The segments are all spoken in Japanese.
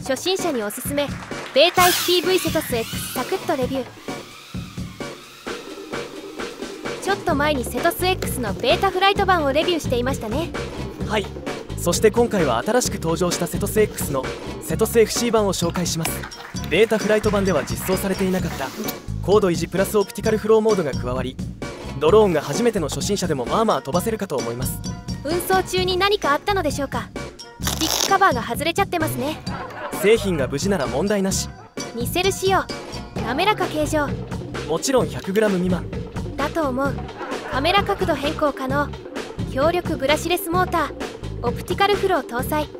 初心者におすすめベータ FPV セトス X サクッとレビュー。ちょっと前にセトス X のベータフライト版をレビューしていましたね。 はい、そして今回は新しく登場したセトス X のセトス FC 版を紹介します。ベータフライト版では実装されていなかった高度維持プラスオプティカルフローモードが加わり、ドローンが初めての初心者でもまあまあ飛ばせるかと思います。 運送中に何かあったのでしょうか。スティックカバーが外れちゃってますね。 製品が無事なら問題なし。 似せる仕様、滑らか形状、 もちろん 100g 未満だと思う。カメラ角度変更可能、強力ブラシレスモーター、オプティカルフロー搭載、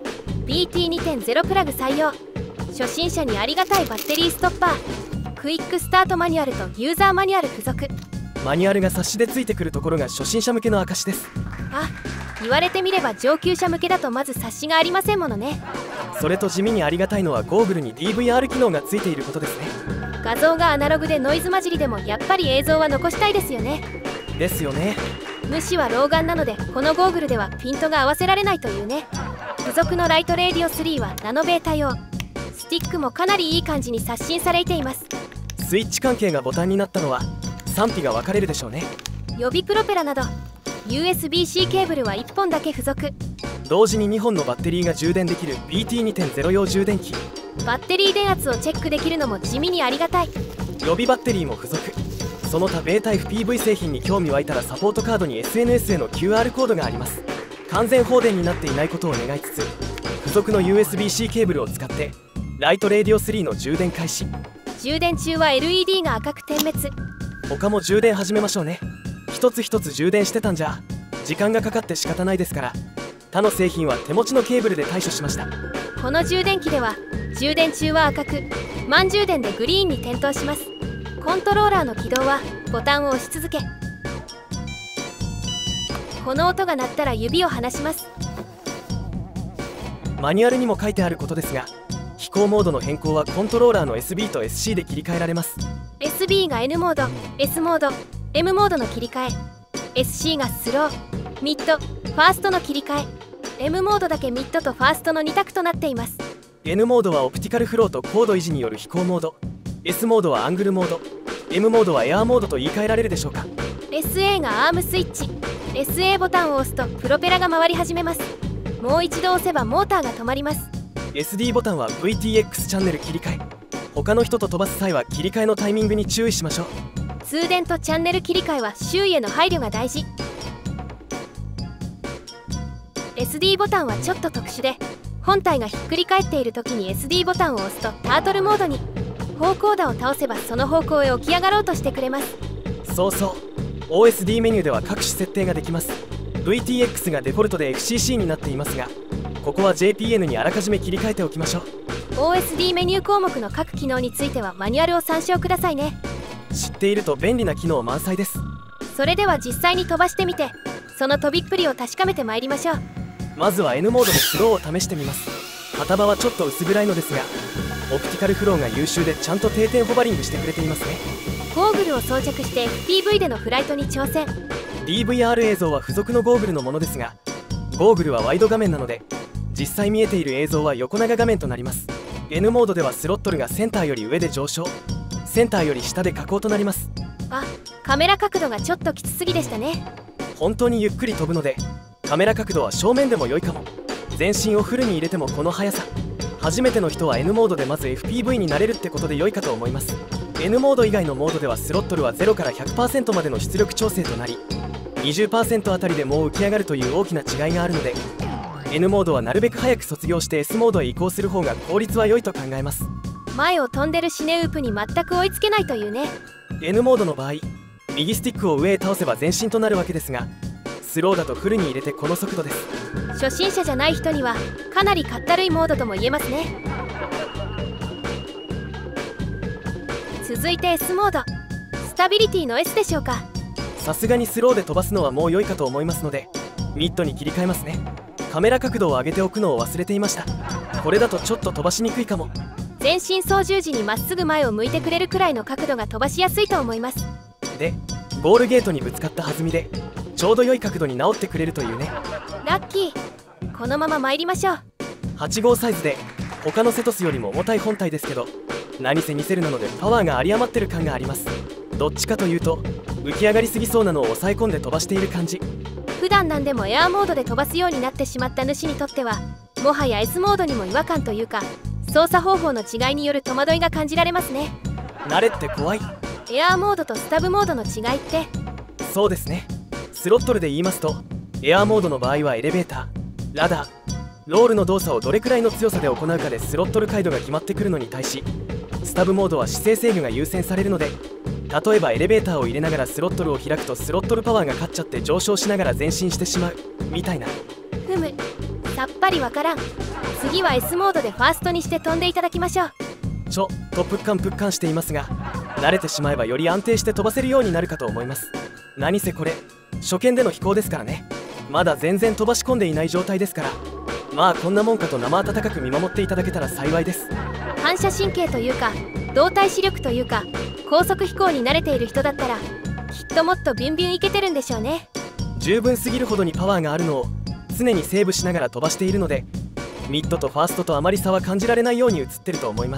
BT2.0 プラグ採用。初心者にありがたいバッテリーストッパー、クイックスタートマニュアルとユーザーマニュアル付属。 マニュアルが冊子で付いてくるところが初心者向けの証です。 あ、言われてみれば上級者向けだとまず冊子がありませんものね。 それと地味にありがたいのはゴーグルに DVR 機能が付いていることですね。 画像がアナログでノイズ混じりでもやっぱり映像は残したいですよね。 ですよね。 主は老眼なのでこのゴーグルではピントが合わせられないというね。付属のライトレーディオ3はナノベータ用。スティックもかなりいい感じに刷新されています。 スイッチ関係がボタンになったのは賛否が分かれるでしょうね。 予備プロペラなど USB-C ケーブルは1本だけ付属。 同時に2本のバッテリーが充電できる BT2.0 用充電器。 バッテリー電圧をチェックできるのも地味にありがたい。 予備バッテリーも付属。その他ベータ FPV 製品に興味湧いたらサポートカードに SNS への QR コードがあります。完全放電になっていないことを願いつつ、付属の USB-C ケーブルを使ってライトレーディオ3の充電開始。 充電中は LED が赤く点滅。 他も充電始めましょうね。一つ一つ充電してたんじゃ時間がかかって仕方ないですから、他の製品は手持ちのケーブルで対処しました。 この充電器では充電中は赤く、満充電でグリーンに点灯します。コントローラーの起動はボタンを押し続け、この音が鳴ったら指を離します。 マニュアルにも書いてあることですが、飛行モードの変更はコントローラーの SB と SC で切り替えられます。 SB が N モード、S モード、M モードの切り替え、 SC がスロー、ミッド、ファーストの切り替え、 M モードだけミッドとファーストの2択となっています。 N モードはオプティカルフローと高度維持による飛行モード、 S モードはアングルモード、 M モードはエアーモードと言い換えられるでしょうか。 SA がアームスイッチ。 SA ボタンを押すとプロペラが回り始めます。もう一度押せばモーターが止まります。 SD ボタンは VTX チャンネル切り替え。他の人と飛ばす際は切り替えのタイミングに注意しましょう。 通電とチャンネル切り替えは周囲への配慮が大事。 SD ボタンはちょっと特殊で、本体がひっくり返っている時に SD ボタンを押すとタートルモードに。方向打を倒せばその方向へ起き上がろうとしてくれます。 そうそう、 OSD メニューでは各種設定ができます。 VTX がデフォルトで FCC になっていますが、ここは JPN にあらかじめ切り替えておきましょう。 OSD メニュー項目の各機能についてはマニュアルを参照くださいね。 知っていると便利な機能満載です。 それでは実際に飛ばしてみて、その飛びっぷりを確かめてまいりましょう。 まずは N モードでスローを試してみます。旗場はちょっと薄暗いのですが、オプティカルフローが優秀でちゃんと定点ホバリングしてくれていますね。 ゴーグルを装着して FPV でのフライトに挑戦。 DVR 映像は付属のゴーグルのものですが、ゴーグルはワイド画面なので実際見えている映像は横長画面となります。 N モードではスロットルがセンターより上で上昇、センターより下で下降となります。 あ、カメラ角度がちょっときつすぎでしたね。 本当にゆっくり飛ぶのでカメラ角度は正面でも良いかも。全身をフルに入れてもこの速さ、初めての人は N モードでまず FPV になれるってことで良いかと思います。 N モード以外のモードではスロットルは0から 100% までの出力調整となり、20% あたりでもう浮き上がるという大きな違いがあるので、 N モードはなるべく早く卒業して S モードへ移行する方が効率は良いと考えます。 前を飛んでるシネウープに全く追いつけないというね。 N モードの場合、右スティックを上へ倒せば前進となるわけですが、スローだとフルに入れてこの速度です。 初心者じゃない人にはかなりかったるいモードとも言えますね。続いて S モード、スタビリティの S でしょうか。 さすがにスローで飛ばすのはもう良いかと思いますのでミッドに切り替えますね。カメラ角度を上げておくのを忘れていました。これだとちょっと飛ばしにくいかも。 全身操縦時にまっすぐ前を向いてくれるくらいの角度が飛ばしやすいと思います。 でゴールゲートにぶつかった弾みでちょうど良い角度に直ってくれるというね。 ラッキー。このまま参りましょう。 8号サイズで他のセトスよりも重たい本体ですけど、何せミセルなのでパワーが有り余ってる感があります。どっちかというと浮き上がりすぎそうなのを抑え込んで飛ばしている感じ。 普段なんでもエアーモードで飛ばすようになってしまった主にとっては、もはや S モードにも違和感というか、操作方法の違いによる戸惑いが感じられますね。 慣れって怖い。 エアーモードとスタブモードの違いって？ そうですね。スロットルで言いますと、エアーモードの場合はエレベーター、ラダー、ロールの動作をどれくらいの強さで行うかでスロットル回路が決まってくるのに対し、スタブモードは姿勢制御が優先されるので、例えばエレベーターを入れながらスロットルを開くとスロットルパワーが勝っちゃって上昇しながら前進してしまうみたいな。 ふむ、さっぱりわからん。次は S モードでファーストにして飛んでいただきましょう。 とプッカンしていますが、慣れてしまえばより安定して飛ばせるようになるかと思います。何せこれ初見での飛行ですからね。まだ全然飛ばし込んでいない状態ですから、まあこんなもんかと生温かく見守っていただけたら幸いです。 反射神経というか動体視力というか、高速飛行に慣れている人だったらきっともっとビュンビュンいけてるんでしょうね。 十分すぎるほどにパワーがあるのを常にセーブしながら飛ばしているので、ミッドとファーストとあまり差は感じられないように映ってると思います。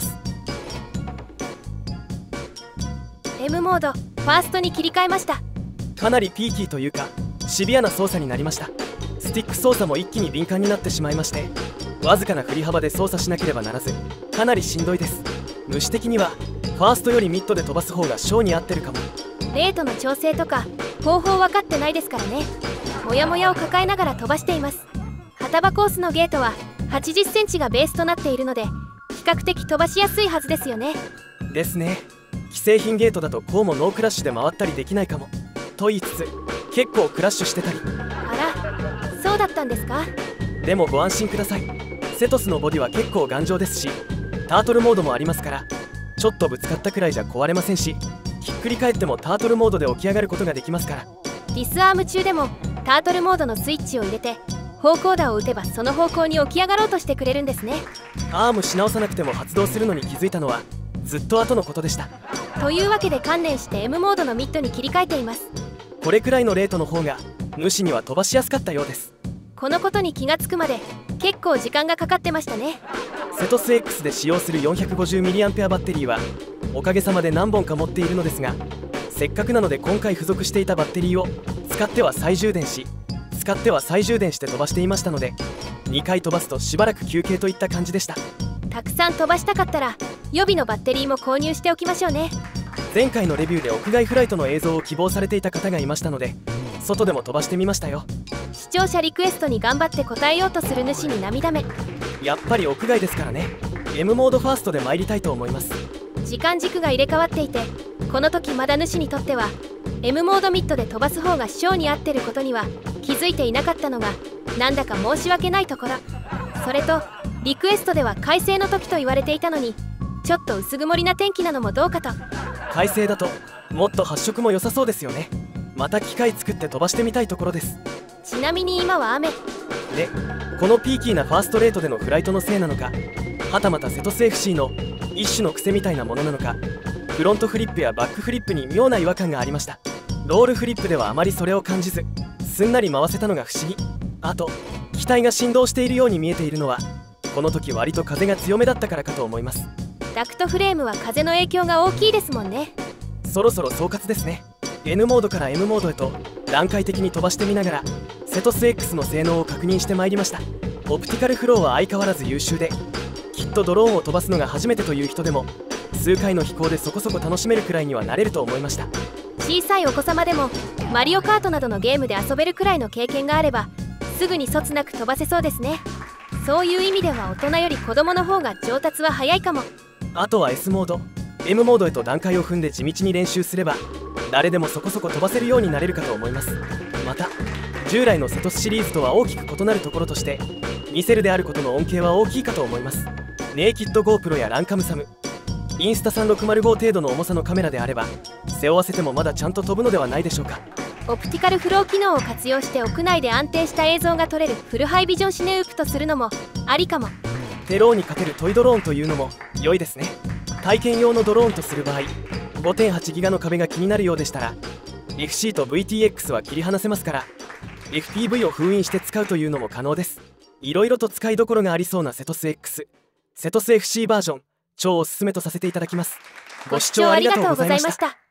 M モードファーストに切り替えました。 かなりピーキーというかシビアな操作になりました。スティック操作も一気に敏感になってしまいまして、わずかな振り幅で操作しなければならずかなりしんどいです。虫的にはファーストよりミッドで飛ばす方がショーに合ってるかも。 レートの調整とか方法分かってないですからね。モヤモヤを抱えながら飛ばしています。旗場コースのゲートは80センチがベースとなっているので、比較的飛ばしやすいはずですよね。 ですね。既製品ゲートだとこうもノークラッシュで回ったりできないかもと言いつつ、結構クラッシュしてたり。 あら、そうだったんですか。 でもご安心ください。セトスのボディは結構頑丈ですし、タートルモードもありますから、ちょっとぶつかったくらいじゃ壊れませんし、ひっくり返ってもタートルモードで起き上がることができますから。 ディスアーム中でもタートルモードのスイッチを入れて方向打を打てばその方向に起き上がろうとしてくれるんですね。 アームし直さなくても発動するのに気づいたのはずっと後のことでした。 というわけで観念して M モードのミッドに切り替えています。 これくらいのレートの方が主には飛ばしやすかったようです。 このことに気がつくまで結構時間がかかってましたね。 セトス X で使用する 450mAh バッテリーはおかげさまで何本か持っているのですが、せっかくなので今回付属していたバッテリーを使っては再充電し、使っては再充電して飛ばしていましたので、2回飛ばすとしばらく休憩といった感じでした。 たくさん飛ばしたかったら予備のバッテリーも購入しておきましょうね。 前回のレビューで屋外フライトの映像を希望されていた方がいましたので、外でも飛ばしてみましたよ。 視聴者リクエストに頑張って応えようとする主に涙目。 やっぱり屋外ですからね。 M モードファーストで参りたいと思います。 時間軸が入れ替わっていて、この時まだ主にとっては M モードミッドで飛ばす方がショーに合ってることには気づいていなかったのがなんだか申し訳ないところ。それとリクエストでは快晴の時と言われていたのに、ちょっと薄曇りな天気なのもどうかと。 快晴だともっと発色も良さそうですよね。また機械作って飛ばしてみたいところです。 ちなみに今は雨で、このピーキーなファーストレートでのフライトのせいなのか、はたまたセトス FC の一種の癖みたいなものなのか、フロントフリップやバックフリップに妙な違和感がありました。ロールフリップではあまりそれを感じず、すんなり回せたのが不思議。あと機体が振動しているように見えているのは、この時割と風が強めだったからかと思います。 ダクトフレームは風の影響が大きいですもんね。 そろそろ総括ですね。 N モードから M モードへと段階的に飛ばしてみながらセトス X の性能を確認してまいりました。オプティカルフローは相変わらず優秀で、きっとドローンを飛ばすのが初めてという人でも数回の飛行でそこそこ楽しめるくらいにはなれると思いました。 小さいお子様でもマリオカートなどのゲームで遊べるくらいの経験があればすぐにそつなく飛ばせそうですね。そういう意味では大人より子供の方が上達は早いかも。 あとは S モード M モードへと段階を踏んで地道に練習すれば誰でもそこそこ飛ばせるようになれるかと思います。また従来のセトスシリーズとは大きく異なるところとして、ミセルであることの恩恵は大きいかと思います。ネイキッド GoPro やランカムサム、インスタ3605程度の重さのカメラであれば背負わせてもまだちゃんと飛ぶのではないでしょうか。 オプティカルフロー機能を活用して屋内で安定した映像が撮れるフルハイビジョンシネウープとするのもありかも。 テローにかけるトイドローンというのも良いですね。体験用のドローンとする場合 5.8 ギガの壁が気になるようでしたら FC と VTX は切り離せますから FPV を封印して使うというのも可能です。いろいろと使いどころがありそうなセトス X。 セトス FC バージョン超おすすめとさせていただきます。 ご視聴ありがとうございました。